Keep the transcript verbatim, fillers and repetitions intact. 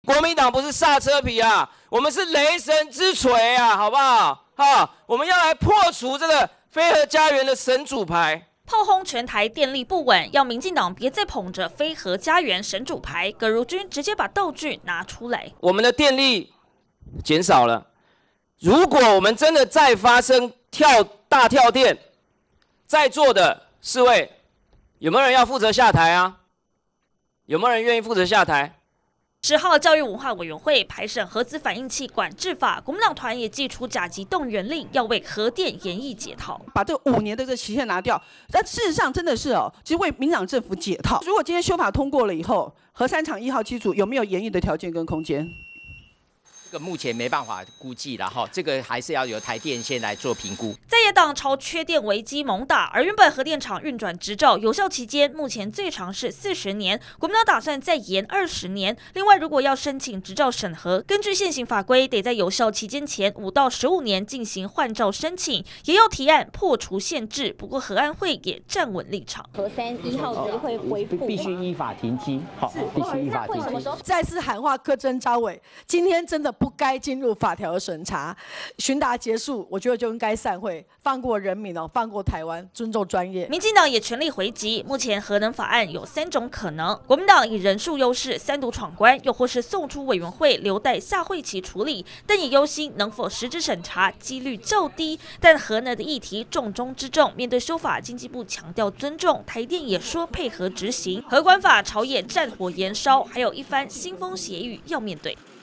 国民党不是刹车皮啊，我们是雷神之锤啊，好不好？哈，我们要来破除这个非核家园的神主牌。 炮轰全台电力不稳，要民进党别再捧着非核家园神主牌。葛如君直接把道具拿出来， 我们的电力减少了。如果我们真的再发生跳大跳电，在座的四位有没有人要负责下台啊？有没有人愿意负责下台？ 十号教育文化委员会排审核子反应器管制法，国民党团也祭出甲级动员令，要为核电研议解套， 把这五年的这个期限拿掉。但事实上真的是哦，其实为民党政府解套。如果今天修法通过了以后，核三厂一号机组有没有研议的条件跟空间？ 这个目前没办法估计了哈，这个还是要由台电先来做评估。 在野党朝缺电危机猛打，而原本核电厂运转执照有效期间目前最长是四十年，国民党打算再延二十年。另外，如果要申请执照审核，根据现行法规，得在有效期间前五到十五年进行换照申请，也要提案破除限制。不过，核安会也站稳立场， 核三一号机会恢复， 必须依法停机，好，必须依法停机。 再次喊话柯侦查委，今天真的。 不该进入法条的审查，询答结束，我觉得就应该散会，放过人民哦，放过台湾，尊重专业。 民进党也全力回击，目前核能法案有三种可能：国民党以人数优势三读闯关，又或是送出委员会留待下会期处理，但也忧心能否实质审查几率较低。但核能的议题重中之重，面对修法，经济部强调尊重，台电也说配合执行。核管法朝野战火延烧，还有一番腥风血雨要面对。